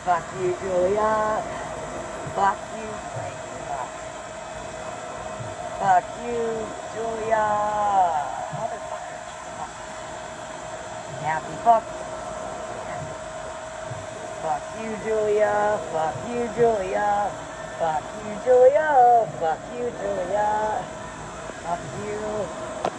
Fuck you, Julia. Fuck you. Fuck you, Julia. Motherfucker. Happy fuck. Fuck you, Julia. Fuck you, Julia. Fuck you, Julia. Fuck you, Julia. Fuck you.